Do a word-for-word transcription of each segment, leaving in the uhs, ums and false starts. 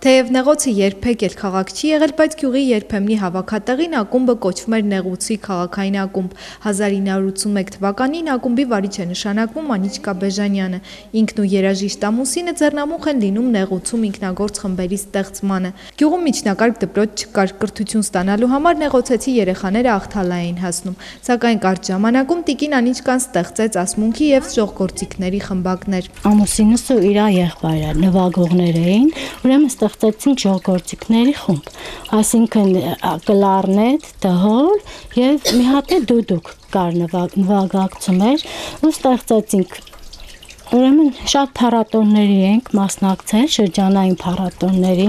Թեև Նեղոցը երբեք էլ քաղաք չի եղել, բայց գյուղի երբեմնի հավաքատեղին ակումբը կոչվում էր Նեղուցի քաղաքային ակումբ։ հազար ինը հարյուր ութսունմեկ թվականին ակումբի վարիչ է նշանակվում Անիչկա Բեժանյանը։ Ինքն ու երաժիշտ ամուսինը ձեռնամուխ են լինում Նեղուցում ինքնագործ խմբերի ստեղծմանը։ Գյուղում միջնակարգ դպրոց չկար, կրթություն ստանալու համար նեղոցեցի երեխաները Աղթալա էին հասնում, սակայն կարճ ժամանակում տիկին Անիչկան ստեղծեց ասմունքի եւ ժողգործիկների խմբակներ։ Ամուսինս ու իր եղբայրը նվագողներ էին, ուրեմն ստեղծեցինք ժողգործիկների խումբ, այսինքն կլարնետ, դհոլ եւ մի հատ է դուդուկ կար նվագակցում էր ու ստեղծեցինք։ Ուրեմն շատ փառատոների ենք մասնակցել, շրջանային փառատոների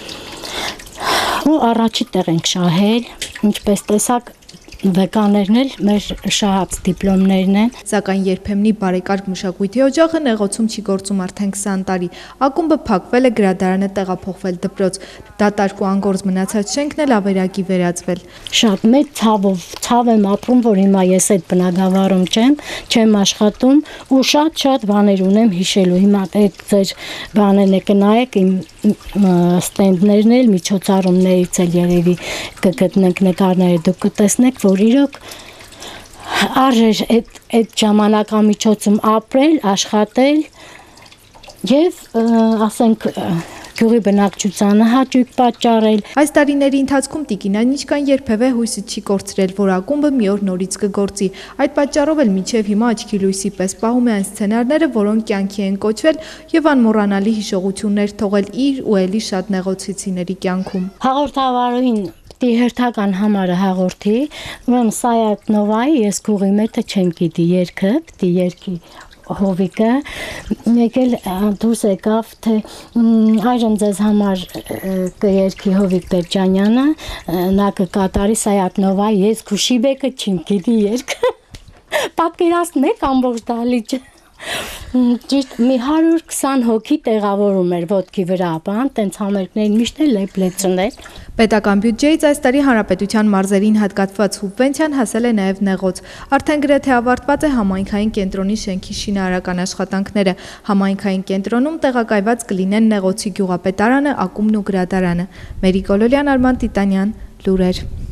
ու առաջի տեղ ենք շահել, ինչպես տեսակ վեկաներն էլ մեր շահած դիպլոմներն են։ Սակայն երբեմնի բարեկարգ մշակույթի օջախը Նեղոցում չի գործում արդեն քսան տարի։ Ակումբը փակվել է, գրադարանը տեղափոխվել դպրոց, դատարկ ու անգործ մնացած շենքն էլ ավերակի վերածվել։ Շատ մեծ ցավով, ցավ եմ ապրում, որ հիմա ես այդ բնակավարում չեմ, չեմ աշխատում ու շատ-շատ բաներ ունեմ հիշելու։ Հիմա այդ ձեր բաներն եք նայեք, իմ ստենդներն էլ միջոցառումներից էլ երևի կգտնենք նկարները, դուք կտեսնեք, որ իրոք արժեր այդ այդ ժամանակամիջոցում ապրել, աշխատել եւ ասենք գյուղի բնակչությանը հաճույք պատճառել։ Այս տարիների ընթացքում տիկին Անիչկան երբևէ հույսը չի կորցրել, որ ակումբը մի օր նորից կգործի։ Այդ պատճառով էլ մինչև հիմա աչքի լույսի պես պահում է այն սցենարները, որոնք կյանքի են կոչվել եւ անմոռանալի հիշողություններ թողել իր ու էլի շատ նեղոցիցիների կյանքում։ Հաղորդավարին հերթական համարը հաղորդի, ուրեմն Սայատ Նովայի ես գյուղի մետը չեմ գիտի երգը, պիտի երգի Հովիկը, եկել դուրս եկավ, թե այժմ ձեզ համար կերգի Հովիկ Բերջանյանը, նա կկատարի Սայատ Նովայի ես Քուշիբեկը չեմ գիտի երգը, պատկերացնեք ամբողջ դահլիճը։ Ճիշտ մի հարյուր քսան հոգի տեղավորում էր ոտքի վրա, բան, տենց համերգներին միշտ էլ լեփլեցներ։ Պետական բյուջեից այս տարի հանրապետության մարզերին հատկացված սուբվենցիան հասել է նաև Նեղոց։ Արդեն գրեթե ավարտված է համայնքային կենտրոնի շենքի շինարարական աշխատանքները։ Համայնքային կենտրոնում տեղակայված կլինեն Նեղոցի գյուղապետարանը, ակումբն ու գրադարանը։ Մերի Կոլոլյան, Արման Տիտանյան, լուրեր։